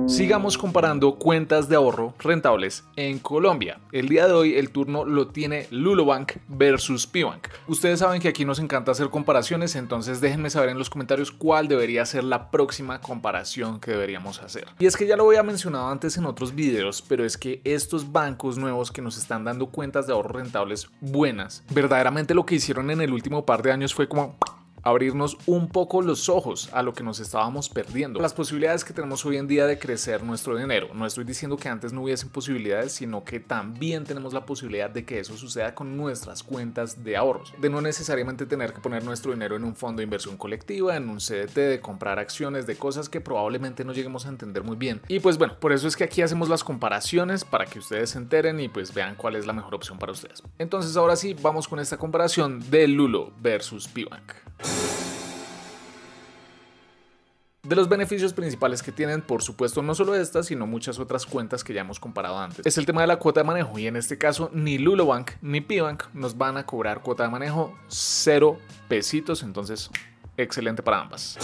Sigamos comparando cuentas de ahorro rentables en Colombia. El día de hoy el turno lo tiene Lulobank versus Pibank. Ustedes saben que aquí nos encanta hacer comparaciones, entonces déjenme saber en los comentarios cuál debería ser la próxima comparación que deberíamos hacer. Y es que ya lo había mencionado antes en otros videos, pero es que estos bancos nuevos que nos están dando cuentas de ahorro rentables buenas, verdaderamente lo que hicieron en el último par de años fue como abrirnos un poco los ojos a lo que nos estábamos perdiendo. Las posibilidades que tenemos hoy en día de crecer nuestro dinero. No estoy diciendo que antes no hubiesen posibilidades, sino que también tenemos la posibilidad de que eso suceda con nuestras cuentas de ahorros. De no necesariamente tener que poner nuestro dinero en un fondo de inversión colectiva, en un CDT, de comprar acciones, de cosas que probablemente no lleguemos a entender muy bien. Y pues bueno, por eso es que aquí hacemos las comparaciones para que ustedes se enteren y pues vean cuál es la mejor opción para ustedes. Entonces ahora sí, vamos con esta comparación de Lulo versus Pibank. De los beneficios principales que tienen, por supuesto, no solo estas, sino muchas otras cuentas que ya hemos comparado antes. Es el tema de la cuota de manejo y en este caso ni Lulobank ni Pibank nos van a cobrar cuota de manejo 0 pesitos, entonces excelente para ambas.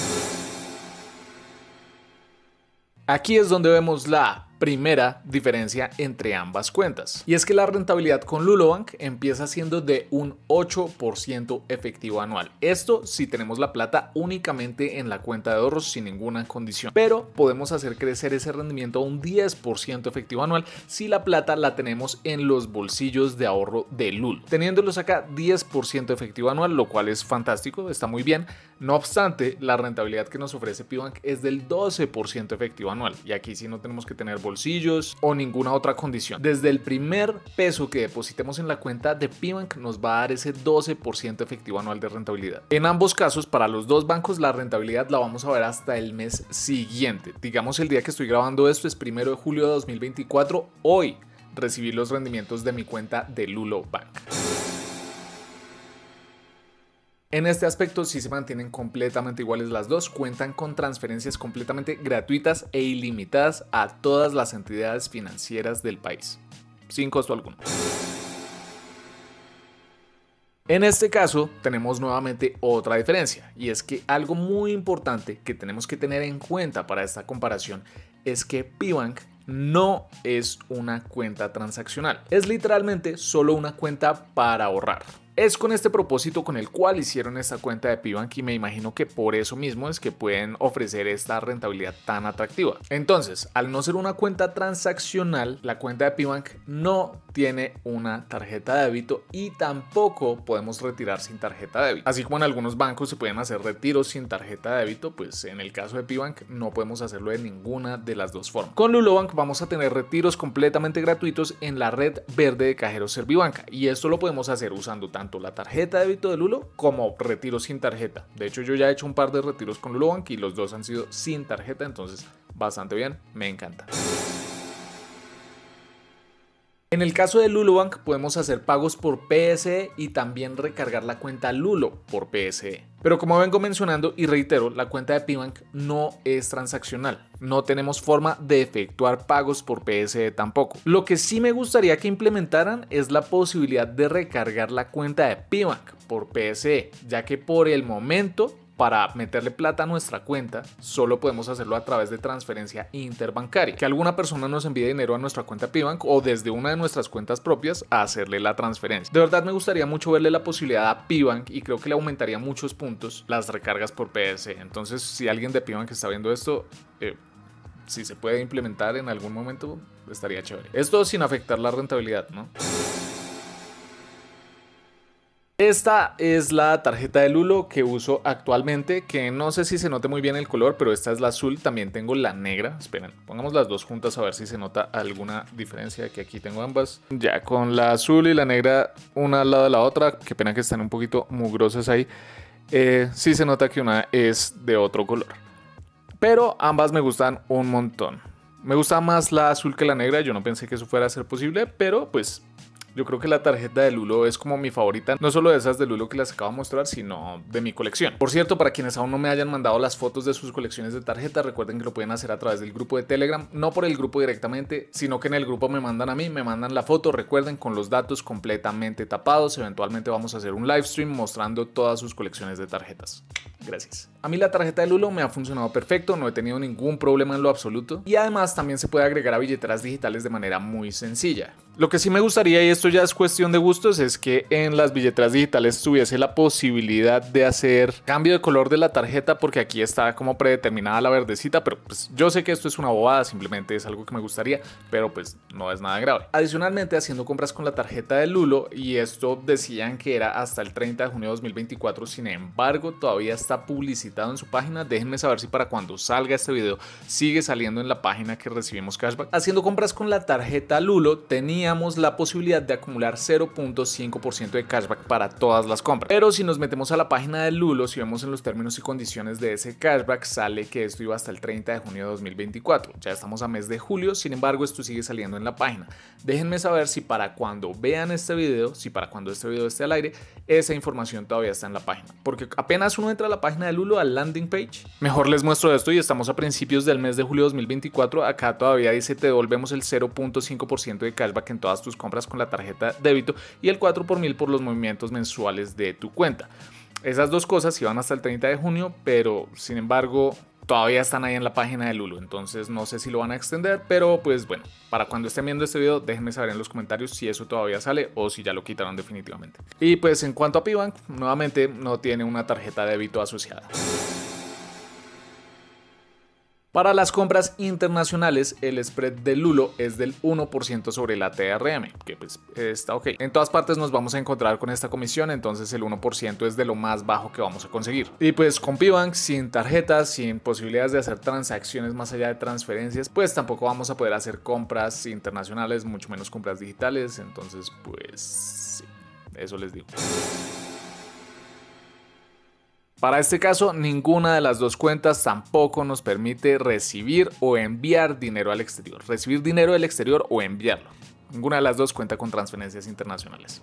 Aquí es donde vemos la primera diferencia entre ambas cuentas. Y es que la rentabilidad con Lulobank empieza siendo de un 8% efectivo anual. Esto si tenemos la plata únicamente en la cuenta de ahorros sin ninguna condición. Pero podemos hacer crecer ese rendimiento a un 10% efectivo anual si la plata la tenemos en los bolsillos de ahorro de Lulo. Teniéndolos acá 10% efectivo anual, lo cual es fantástico, está muy bien. No obstante, la rentabilidad que nos ofrece Pibank es del 12% efectivo anual. Y aquí sí no tenemos que tener bolsillos o ninguna otra condición. Desde el primer peso que depositemos en la cuenta de Pibank nos va a dar ese 12% efectivo anual de rentabilidad. En ambos casos, para los dos bancos, la rentabilidad la vamos a ver hasta el mes siguiente. Digamos, el día que estoy grabando esto es 1 de julio de 2024. Hoy recibí los rendimientos de mi cuenta de Lulobank. En este aspecto sí se mantienen completamente iguales las dos, cuentan con transferencias completamente gratuitas e ilimitadas a todas las entidades financieras del país, sin costo alguno. En este caso tenemos nuevamente otra diferencia y es que algo muy importante que tenemos que tener en cuenta para esta comparación es que Pibank no es una cuenta transaccional, es literalmente solo una cuenta para ahorrar. Es con este propósito con el cual hicieron esta cuenta de Pibank y me imagino que por eso mismo es que pueden ofrecer esta rentabilidad tan atractiva. Entonces, al no ser una cuenta transaccional, la cuenta de Pibank no tiene una tarjeta de débito y tampoco podemos retirar sin tarjeta de débito. Así como en algunos bancos se pueden hacer retiros sin tarjeta de débito, pues en el caso de Pibank no podemos hacerlo de ninguna de las dos formas. Con Lulobank vamos a tener retiros completamente gratuitos en la red verde de cajeros Servibanca y esto lo podemos hacer usando tanto la tarjeta de débito de Lulo como retiros sin tarjeta. De hecho, yo ya he hecho un par de retiros con Lulobank y los dos han sido sin tarjeta, entonces bastante bien, me encanta. En el caso de Lulobank podemos hacer pagos por PSE y también recargar la cuenta Lulo por PSE. Pero como vengo mencionando y reitero, la cuenta de Pibank no es transaccional. No tenemos forma de efectuar pagos por PSE tampoco. Lo que sí me gustaría que implementaran es la posibilidad de recargar la cuenta de Pibank por PSE, ya que por el momento para meterle plata a nuestra cuenta solo podemos hacerlo a través de transferencia interbancaria, que alguna persona nos envíe dinero a nuestra cuenta Pibank o desde una de nuestras cuentas propias a hacerle la transferencia. De verdad me gustaría mucho verle la posibilidad a Pibank y creo que le aumentaría muchos puntos las recargas por PSE. Entonces, si alguien de Pibank está viendo esto, si se puede implementar en algún momento, estaría chévere. Esto sin afectar la rentabilidad, ¿no? Esta es la tarjeta de Lulo que uso actualmente, que no sé si se note muy bien el color, pero esta es la azul, también tengo la negra. Esperen, pongamos las dos juntas a ver si se nota alguna diferencia, que aquí tengo ambas. Ya con la azul y la negra una al lado de la otra, qué pena que están un poquito mugrosas ahí. Sí se nota que una es de otro color, pero ambas me gustan un montón. Me gusta más la azul que la negra, yo no pensé que eso fuera a ser posible, pero pues yo creo que la tarjeta de Lulo es como mi favorita, no solo de esas de Lulo que les acabo de mostrar, sino de mi colección. Por cierto, para quienes aún no me hayan mandado las fotos de sus colecciones de tarjetas, recuerden que lo pueden hacer a través del grupo de Telegram, no por el grupo directamente, sino que en el grupo me mandan a mí, me mandan la foto, recuerden, con los datos completamente tapados. Eventualmente vamos a hacer un live stream mostrando todas sus colecciones de tarjetas. Gracias. A mí la tarjeta de Lulo me ha funcionado perfecto, no he tenido ningún problema en lo absoluto y además también se puede agregar a billeteras digitales de manera muy sencilla. Lo que sí me gustaría, y esto ya es cuestión de gustos, es que en las billeteras digitales tuviese la posibilidad de hacer cambio de color de la tarjeta, porque aquí está como predeterminada la verdecita, pero pues yo sé que esto es una bobada, simplemente es algo que me gustaría, pero pues no es nada grave. Adicionalmente, haciendo compras con la tarjeta de Lulo, y esto decían que era hasta el 30 de junio de 2024, sin embargo todavía está publicitado en su página. Déjenme saber si para cuando salga este video sigue saliendo en la página que recibimos cashback. Haciendo compras con la tarjeta Lulo teníamos la posibilidad de acumular 0.5% de cashback para todas las compras, pero si nos metemos a la página de Lulo, si vemos en los términos y condiciones de ese cashback, sale que esto iba hasta el 30 de junio de 2024. Ya estamos a mes de julio, sin embargo esto sigue saliendo en la página. Déjenme saber si para cuando vean este video, si para cuando este video esté al aire, esa información todavía está en la página, porque apenas uno entra a la página de Lulo, al landing page, mejor les muestro esto, y estamos a principios del mes de julio de 2024, acá todavía dice: te devolvemos el 0.5% de cashback en todas tus compras con la tarjeta débito y el 4 por mil por los movimientos mensuales de tu cuenta. Esas dos cosas iban hasta el 30 de junio, pero sin embargo todavía están ahí en la página de Lulo, entonces no sé si lo van a extender, pero pues bueno, para cuando estén viendo este video déjenme saber en los comentarios si eso todavía sale o si ya lo quitaron definitivamente. Y pues en cuanto a Pibank, nuevamente no tiene una tarjeta de débito asociada. Para las compras internacionales, el spread de Lulo es del 1% sobre la TRM, que pues está ok. En todas partes nos vamos a encontrar con esta comisión, entonces el 1% es de lo más bajo que vamos a conseguir. Y pues con Pibank, sin tarjetas, sin posibilidades de hacer transacciones más allá de transferencias, pues tampoco vamos a poder hacer compras internacionales, mucho menos compras digitales, entonces pues sí, eso les digo. Para este caso, ninguna de las dos cuentas tampoco nos permite recibir o enviar dinero al exterior. Recibir dinero del exterior o enviarlo. Ninguna de las dos cuenta con transferencias internacionales.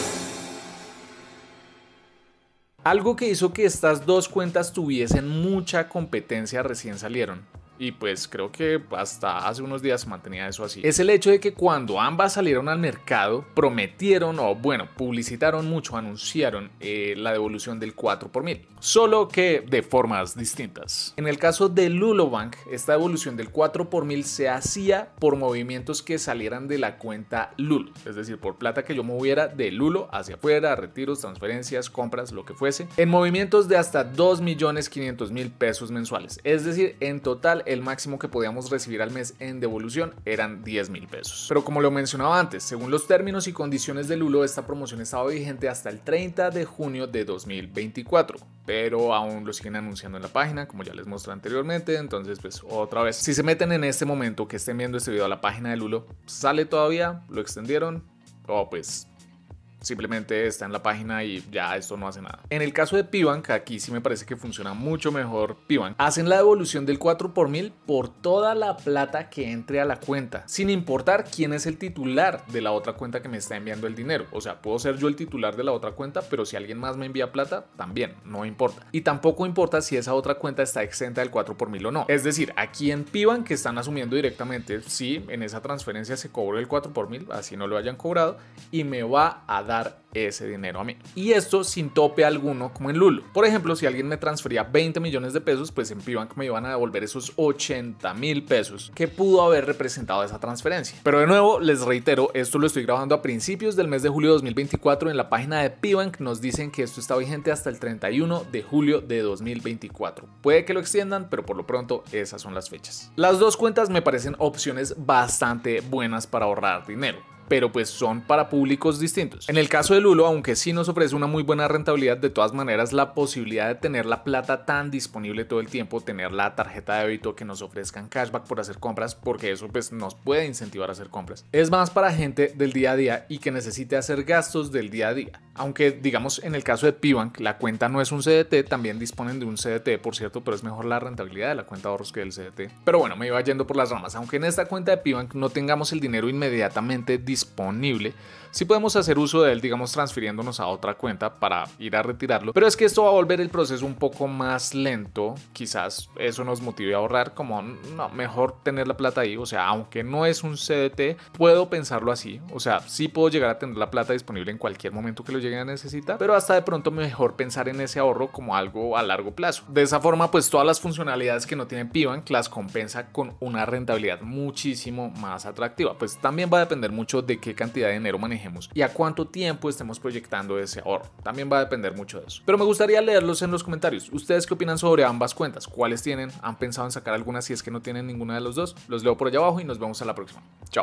Algo que hizo que estas dos cuentas tuviesen mucha competencia recién salieron, y pues creo que hasta hace unos días se mantenía eso así, es el hecho de que cuando ambas salieron al mercado prometieron, o bueno, publicitaron mucho, anunciaron la devolución del 4 por mil, solo que de formas distintas. En el caso de Lulo Bank, esta devolución del 4 por mil se hacía por movimientos que salieran de la cuenta Lulo, es decir, por plata que yo moviera de Lulo hacia afuera, retiros, transferencias, compras, lo que fuese, en movimientos de hasta 2.500.000 pesos mensuales, es decir, en total el máximo que podíamos recibir al mes en devolución eran 10.000 pesos. Pero como lo mencionaba antes, según los términos y condiciones de Lulo, esta promoción estaba vigente hasta el 30 de junio de 2024, pero aún lo siguen anunciando en la página, como ya les mostré anteriormente. Entonces pues otra vez, si se meten en este momento que estén viendo este video a la página de Lulo, sale todavía, lo extendieron, o pues simplemente está en la página y ya esto no hace nada. En el caso de Pibank, aquí sí me parece que funciona mucho mejor Pibank. Hacen la devolución del 4 por mil por toda la plata que entre a la cuenta, sin importar quién es el titular de la otra cuenta que me está enviando el dinero. O sea, puedo ser yo el titular de la otra cuenta, pero si alguien más me envía plata, también, no importa. Y tampoco importa si esa otra cuenta está exenta del 4 por mil o no. Es decir, aquí en Pibank que están asumiendo directamente, sí, en esa transferencia se cobró el 4 por mil, así no lo hayan cobrado, y me va a dar ese dinero a mí. Y esto sin tope alguno como en Lulo. Por ejemplo, si alguien me transfería 20 millones de pesos, pues en Pibank me iban a devolver esos 80.000 pesos que pudo haber representado esa transferencia. Pero de nuevo, les reitero, esto lo estoy grabando a principios del mes de julio de 2024. En la página de Pibank nos dicen que esto está vigente hasta el 31 de julio de 2024. Puede que lo extiendan, pero por lo pronto esas son las fechas. Las dos cuentas me parecen opciones bastante buenas para ahorrar dinero, pero pues son para públicos distintos. En el caso de Lulo, aunque sí nos ofrece una muy buena rentabilidad, de todas maneras la posibilidad de tener la plata tan disponible todo el tiempo, tener la tarjeta de débito que nos ofrezcan cashback por hacer compras, porque eso pues nos puede incentivar a hacer compras, es más para gente del día a día y que necesite hacer gastos del día a día. Aunque digamos en el caso de Pibank la cuenta no es un CDT, también disponen de un CDT por cierto, pero es mejor la rentabilidad de la cuenta de ahorros que del CDT. Pero bueno, me iba yendo por las ramas. Aunque en esta cuenta de Pibank no tengamos el dinero inmediatamente disponible, sí podemos hacer uso de él, digamos transfiriéndonos a otra cuenta para ir a retirarlo, pero es que esto va a volver el proceso un poco más lento. Quizás eso nos motive a ahorrar, como no, mejor tener la plata ahí. O sea, aunque no es un CDT, puedo pensarlo así, o sea, sí puedo llegar a tener la plata disponible en cualquier momento que lo llegue a necesitar, pero hasta de pronto mejor pensar en ese ahorro como algo a largo plazo. De esa forma, pues todas las funcionalidades que no tiene Pibank las compensa con una rentabilidad muchísimo más atractiva. Pues también va a depender mucho de qué cantidad de dinero manejemos y a cuánto tiempo estemos proyectando ese ahorro. También va a depender mucho de eso. Pero me gustaría leerlos en los comentarios. ¿Ustedes qué opinan sobre ambas cuentas? ¿Cuáles tienen? ¿Han pensado en sacar alguna si es que no tienen ninguna de los dos? Los leo por allá abajo y nos vemos a la próxima. Chao.